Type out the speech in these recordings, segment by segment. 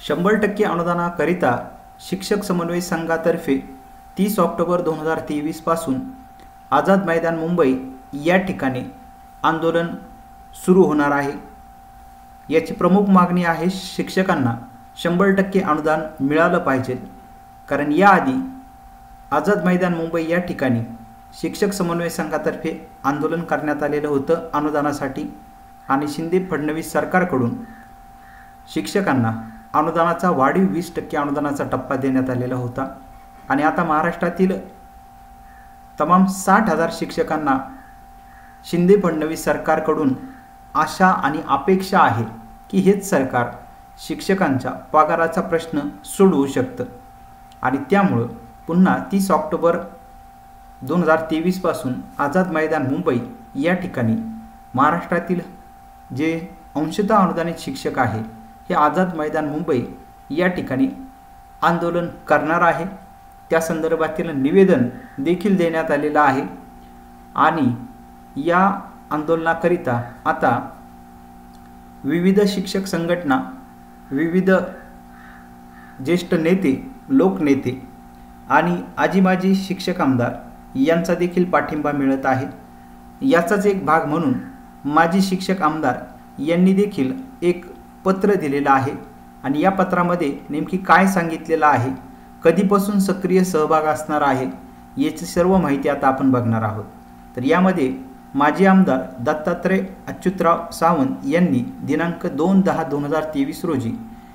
100% अनुदानाकरिता शिक्षक समन्वय संघातर्फे 30 ऑक्टोबर 2023 पासून आझाद मैदान मुंबई या ठिकाणी आंदोलन सुरू होणार आहे। याची प्रमुख मागणी आहे शिक्षकांना 100% अनुदान मिळालं पाहिजे, कारण याआधी आझाद मैदान मुंबई या ठिकाणी शिक्षक समन्वय संघातर्फे आंदोलन करण्यात आलेलं होतं अनुदानासाठी आणि शिंदे फडणवीस सरकारकडून शिक्षकांना अनुदानाचा वाढीव 20% अनुदानाचा टप्पा देण्यात आलेला होता आणि आता महाराष्ट्रातील तमाम 60,000 शिक्षकांना शिंदे फडणवीस सरकारकडून आशा आणि अपेक्षा आहे की हेच सरकार शिक्षकांच्या पगाराचा प्रश्न सोडवू शकतं आणि त्यामुळे पुन्हा 30 ऑक्टोबर 2023 पासून आझाद मैदान मुंबई या ठिकाणी महाराष्ट्रातील जे अंशतः अनुदानित शिक्षक आहे हे आझाद मैदान मुंबई या ठिकाणी आंदोलन करणार आहे। त्या संदर्भातील निवेदन देखील देण्यात आलेलं आहे आणि या आंदोलनाकरिता आता विविध शिक्षक संघटना, विविध ज्येष्ठ नेते, लोकनेते आणि आजी माजी शिक्षक आमदार यांचा देखील पाठिंबा मिळत आहे। याचाच एक भाग म्हणून माजी शिक्षक आमदार यांनी देखील एक पत्र दिलेलं आहे आणि या पत्रामध्ये नेमकी काय सांगितलेलं आहे, कधीपासून सक्रिय सहभाग असणार आहे याची सर्व माहिती आता आपण बघणार आहोत। तर यामध्ये माजी आमदार दत्तात्रय अच्युतराव सावंत यांनी दिनांक 2/10/2023 रोजी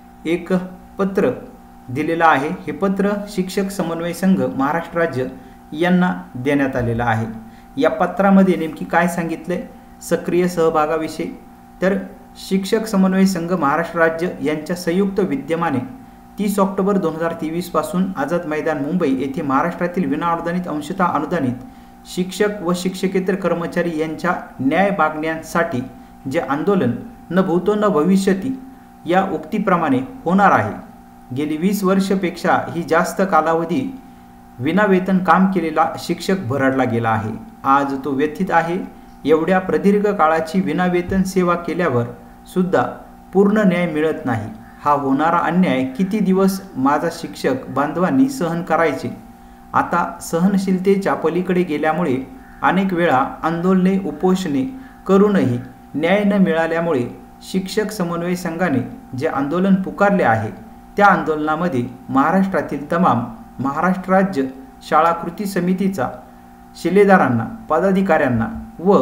एक पत्र दिलेलं आहे। हे पत्र शिक्षक समन्वय संघ महाराष्ट्र राज्य यांना देण्यात आलेलं आहे। या पत्रामध्ये नेमकी काय सांगितले सक्रिय सहभागाविषयी, तर शिक्षक समन्वय संघ महाराष्ट्र राज्य यांच्या संयुक्त विद्यमाने 30 ऑक्टोबर 2023 पासून आझाद मैदान मुंबई येथे महाराष्ट्रातील विनाअनुदानित अंशतः अनुदानित शिक्षक व शिक्षकेतर कर्मचारी यांच्या न्याय मागण्यांसाठी जे आंदोलन न भूतो न भविष्यती या उक्तीप्रमाणे होणार आहे। गेली 20 वर्षपेक्षा ही जास्त कालावधी विनावेतन काम केलेला शिक्षक भरडला गेला आहे। आज तो व्यथित आहे। एवढ्या प्रदीर्घ काळाची विनावेतन सेवा केल्यावर सुद्धा पूर्ण न्याय मिळत नाही। हा होणारा अन्याय किती दिवस माझा शिक्षक बांधवांनी सहन करायचे। आता सहनशीलतेच्या पलीकडे गेल्यामुळे अनेक वेळा आंदोलने उपोषणे करूनही न्याय न मिळाल्यामुळे शिक्षक समन्वय संघाने जे आंदोलन पुकारले आहे त्या आंदोलनामध्ये महाराष्ट्रातील तमाम महाराष्ट्र राज्य शाळा कृती समितीचा शिलेदारांना, पदाधिकाऱ्यांना व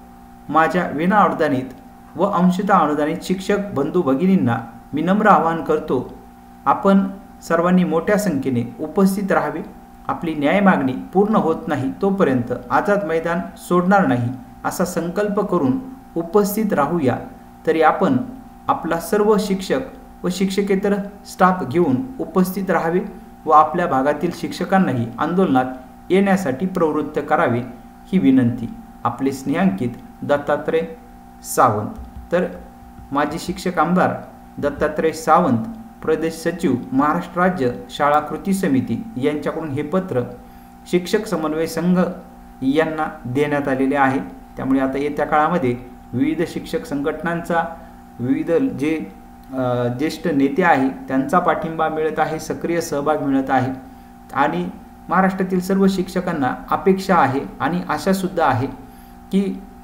माझ्या विनाअनुदानित व अंशतः अनुदानित शिक्षक बंधू भगिनींना मी नम्र आवाहन करतो, आपण सर्वांनी मोठ्या संख्येने उपस्थित राहावे। आपली न्याय मागणी पूर्ण होत नाही तोपर्यंत आझाद मैदान सोडणार नाही असा संकल्प करून उपस्थित राहूया। तरी आपण आपला सर्व शिक्षक व शिक्षकेतर स्टाफ घेऊन उपस्थित राहावे व आपल्या भागातील शिक्षकांनाही आंदोलनात येण्यासाठी प्रवृत्त करावे ही विनंती। आपले स्नेहांकित दत्तात्रय सावंत। तर माजी शिक्षक आमदार दत्तात्रय सावंत, प्रदेश सचिव महाराष्ट्र राज्य शाळा कृती समिती यांच्याकडून हे पत्र शिक्षक समन्वय संघ यांना देण्यात आलेले आहे। त्यामुळे आता येत्या काळामध्ये विविध शिक्षक संघटनांचा, विविध जे ज्येष्ठ नेते आहेत त्यांचा पाठिंबा मिळत आहे, सक्रिय सहभाग मिळत आहे आणि महाराष्ट्रातील सर्व शिक्षकांना अपेक्षा आहे आणि आशा सुद्धा आहे की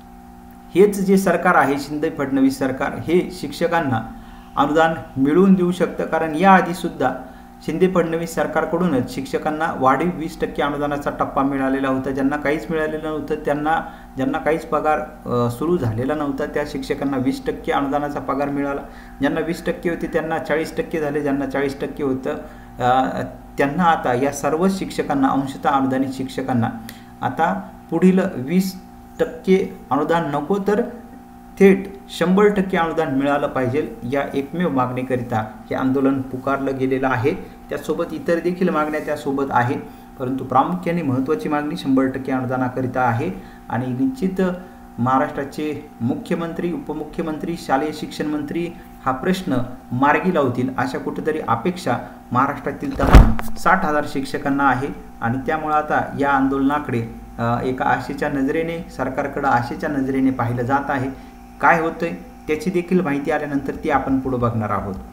हेच जे सरकार आहे शिंदे फडणवीस सरकार हे शिक्षकांना अनुदान मिळवून देऊ शकतं। कारण याआधी सुद्धा शिंदे फडणवीस सरकारकडूनच शिक्षकांना वाढीव 20% अनुदानाचा टप्पा मिळालेला होता। ज्यांना काहीच मिळालेलं नव्हतं, ज्यांना काहीच पगार सुरू झालेला नव्हता त्या शिक्षकांना 20% अनुदानाचा पगार मिळाला। ज्यांना 20% होते त्यांना 40% झाले, ज्यांना 40% होतं त्यांना आता या सर्व शिक्षकांना, अंशतः अनुदानित शिक्षकांना आता पुढील 20% अनुदान नको तर थेट 100% अनुदान मिळालं पाहिजे या एकमेव मागणीकरिता हे आंदोलन पुकारलं गेलेलं आहे। त्यासोबत इतर देखील मागण्या त्यासोबत आहेत, परंतु प्रामुख्याने महत्त्वाची मागणी 100% अनुदानाकरिता आहे आणि निश्चित महाराष्ट्राचे मुख्यमंत्री, उपमुख्यमंत्री, शालेय शिक्षण मंत्री हा प्रश्न मार्गी लावतील अशा कुठेतरी अपेक्षा महाराष्ट्रातील तमाम 60,000 शिक्षकांना आहे आणि त्यामुळे आता या आंदोलनाकडे एका आशेच्या नजरेने, सरकारकडे आशेच्या नजरेने पाहिलं जात आहे। काय होतंय त्याची देखील माहिती आल्यानंतर ती आपण पुढे बघणार आहोत।